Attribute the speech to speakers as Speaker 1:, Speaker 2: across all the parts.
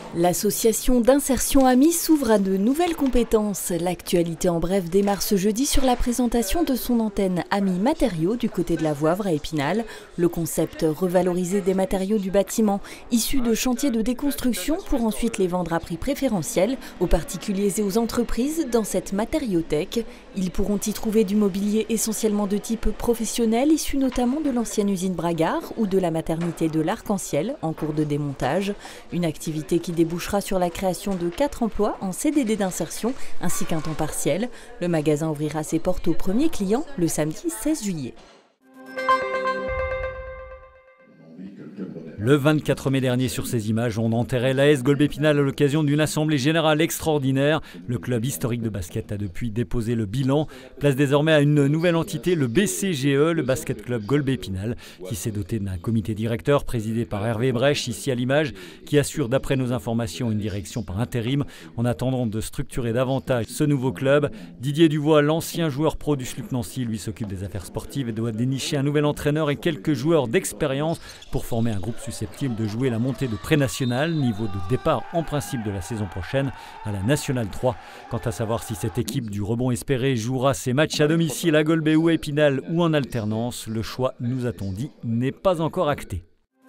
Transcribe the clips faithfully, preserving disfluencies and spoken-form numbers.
Speaker 1: L'association d'insertion Amis s'ouvre à de nouvelles compétences. L'actualité en bref démarre ce jeudi sur la présentation de son antenne Amis Matériaux du côté de la Voivre à Épinal. Le concept revaloriser des matériaux du bâtiment issus de chantiers de déconstruction pour ensuite les vendre à prix préférentiel aux particuliers et aux entreprises dans cette matériothèque. Ils pourront y trouver du mobilier essentiellement de type professionnel issu notamment de l'ancienne usine Bragard ou de la maternité de l'Arc-en-Ciel en cours de démontage. Une activité qui débouchera sur la création de quatre emplois en C D D d'insertion ainsi qu'un temps partiel. Le magasin ouvrira ses portes aux premiers clients le samedi seize juillet.
Speaker 2: Le vingt-quatre mai dernier, sur ces images, on enterrait l'A S Golbe-Épinal à l'occasion d'une assemblée générale extraordinaire. Le club historique de basket a depuis déposé le bilan. Place désormais à une nouvelle entité, le B C G E, le Basket Club Golbe-Épinal, qui s'est doté d'un comité directeur présidé par Hervé Brèche, ici à l'image, qui assure d'après nos informations une direction par intérim en attendant de structurer davantage ce nouveau club. Didier Duvois, l'ancien joueur pro du S L U C Nancy, lui s'occupe des affaires sportives et doit dénicher un nouvel entraîneur et quelques joueurs d'expérience pour former un groupe susceptible de jouer la montée de pré-national, niveau de départ en principe de la saison prochaine à la Nationale trois. Quant à savoir si cette équipe du rebond espéré jouera ses matchs à domicile à Golbe ou à Épinal ou en alternance, le choix, nous a-t-on dit, n'est pas encore acté.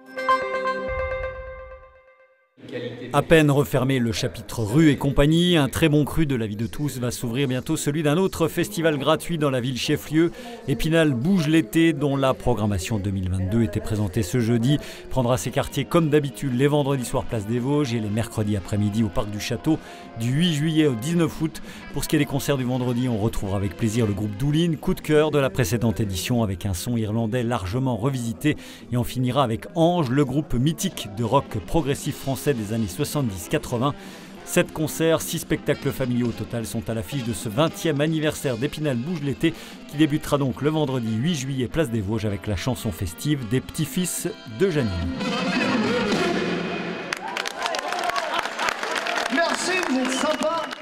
Speaker 2: À peine refermé le chapitre rue et compagnie, un très bon cru de la vie de tous va s'ouvrir bientôt celui d'un autre festival gratuit dans la ville chef-lieu. Épinal bouge l'été, dont la programmation deux mille vingt-deux était présentée ce jeudi, prendra ses quartiers comme d'habitude les vendredis soirs place des Vosges et les mercredis après-midi au parc du Château du huit juillet au dix-neuf août. Pour ce qui est des concerts du vendredi, on retrouvera avec plaisir le groupe Doulin, coup de cœur de la précédente édition avec un son irlandais largement revisité, et on finira avec Ange, le groupe mythique de rock progressif français des années soixante-dix quatre-vingts. Sept concerts, six spectacles familiaux au total sont à l'affiche de ce vingtième anniversaire d'Épinal bouge l'été qui débutera donc le vendredi huit juillet place des Vosges avec la chanson festive des petits-fils de Janine.
Speaker 3: Merci, vous êtes sympa.